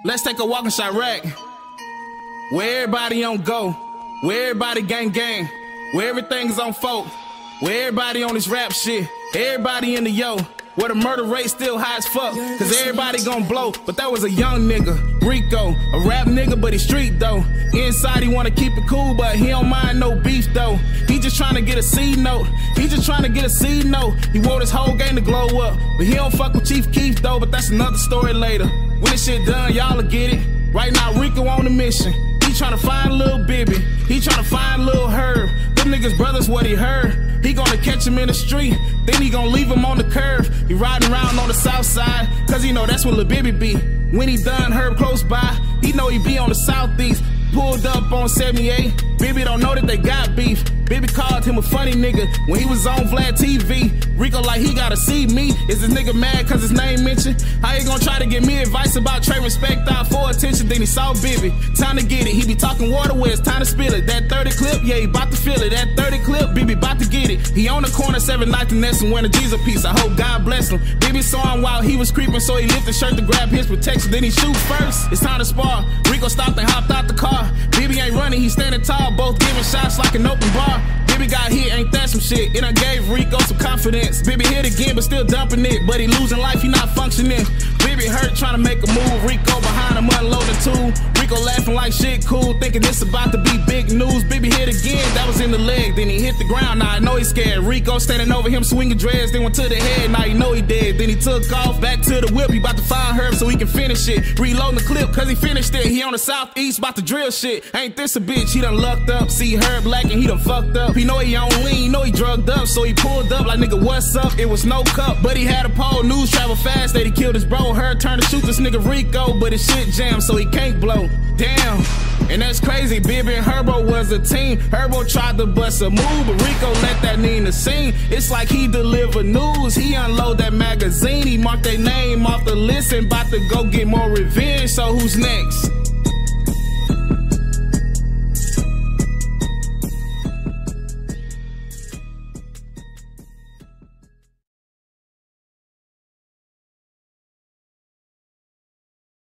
Let's take a walk in Chiraq, where everybody on go, where everybody gang gang, where everything's on folk, where everybody on this rap shit, everybody in the yo, where the murder rate still high as fuck, cause everybody gon' blow. But that was a young nigga, Rico, a rap nigga, but he street though. Inside he wanna keep it cool, but he don't mind no beef though. He just tryna get a C note, he just tryna get a C note. He want his whole game to glow up, but he don't fuck with Chief Keef though, but that's another story later. When this shit done, y'all'll get it. Right now, Rico on a mission. He tryna find little Bibby, he tryna find little Herb. Them niggas brothers what he heard. He gonna catch him in the street, then he gonna leave him on the curve. He riding around on the south side, cause he know that's where Lil Bibby be. When he done, Herb close by, he know he be on the southeast. Pulled up on 78, Bibby don't know that they got beef. Bibby called him a funny nigga when he was on Vlad TV. Rico like he gotta see me. Is this nigga mad cause his name mentioned? How he gonna try to give me advice about trade respect out for attention? Then he saw Bibby, time to get it. He be talking water where it's time to spill it. That 30 clip, yeah, he bout to feel it. That 30 clip, Bibby bout to get it. He on the corner, 7-9 and Ness and wearing a Jesus piece. I hope God bless him. Bibby saw him while he was creeping, so he lifted shirt to grab his protection. Then he shoot first. It's time to spar. Rico stopped and hopped out the car. Bibby ain't running, he standing tall, both giving shots like an open bar. Bibby got hit, ain't that some shit? It done gave Rico some confidence. Bibby hit again, but still dumping it. But he losing life, he not functioning. Bibby hurt, trying to make a move. Rico behind him, unloading too. Rico laughing like shit cool, thinking this about to be big news. Bibby hit again, that was in the leg. Then he hit the ground, now I know he's scared. Rico standing over him, swinging dreads, then went to the head. Now you know he dead. Then he took off, back to the whip. He about to find Herb so he can finish it. Reloading the clip, cause he finished it. He on the southeast, about to drill shit. Ain't this a bitch? He done lucked up. See Herb black and he done fucked up. He know he on lean, he know he drugged up, so he pulled up like nigga what's up. It was no cup, but he had a pole. News travel fast that he killed his bro. Herb turned to shoot this nigga Rico, but his shit jammed, so he can't blow. Damn. And that's crazy, Bibby and Herbo was a team. Herbo tried to bust a move, but Rico let that need the scene. It's like he delivered news, he unload that magazine. He marked their name off the list and about to go get more revenge. So who's next?